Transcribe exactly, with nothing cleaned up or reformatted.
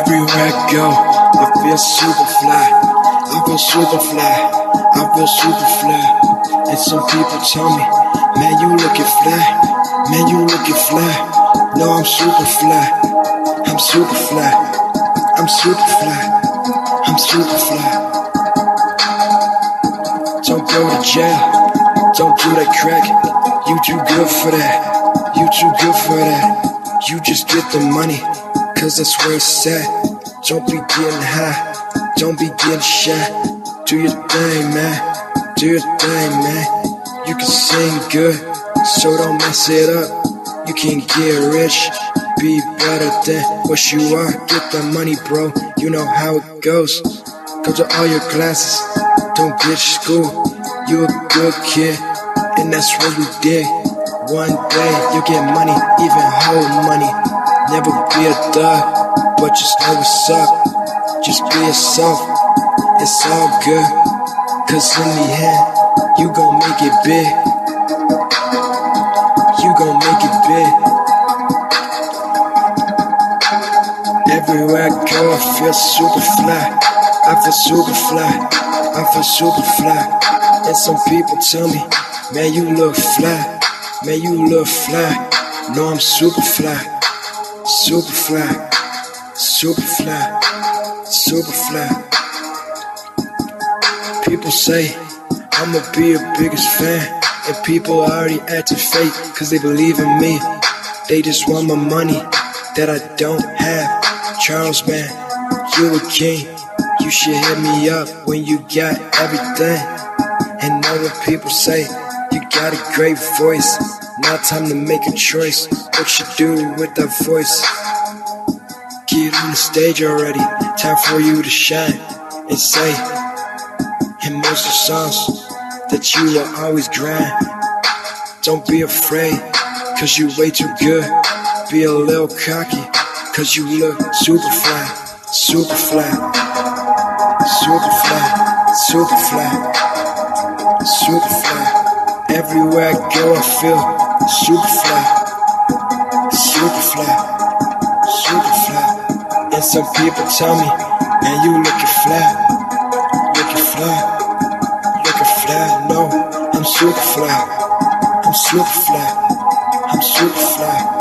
Everywhere I go, I feel super fly. I feel super fly. I feel super fly. And some people tell me, man, you lookin' fly. Man, you lookin' fly. No, I'm super fly. I'm super fly. I'm super fly. I'm super fly. Don't go to jail. Don't do that crack. You too good for that. You too good for that. You just get the money, cause that's where it's at. Don't be getting high. Don't be getting shy. Do your thing, man. Do your thing, man. You can sing good, so don't mess it up. You can get rich, be better than what you are. Get the money, bro. You know how it goes. Go to all your classes. Don't ditch school. You a good kid, and that's what we did. One day you'll get money, even hold money. Never be a thug, but just know what's up. Just be yourself, it's all good. Cause in the end, you gon' make it big. You gon' make it big. Everywhere I go, I feel super fly. I feel super fly. I feel super fly. And some people tell me, man, you look fly. Man, you look fly. No, I'm super fly. Super fly. Super fly. Super fly. People say I'ma be your biggest fan, and people are already acting fake cause they believe in me. They just want my money that I don't have. Charles, man, you a king. You should hit me up when you got everything. And know what people say, you got a great voice. Now time to make a choice. What you do with that voice? Get on the stage already. Time for you to shine and say in most of the songs that you will always grind. Don't be afraid, cause you way too good. Be a little cocky, cause you look super fly. Super fly. Super fly. Super fly. Super fly. Everywhere I go I feel super fly. Super fly. Super fly. And some people tell me, man, you lookin' fly. Lookin' fly. Lookin' fly. No, I'm super fly. I'm super fly. I'm super fly.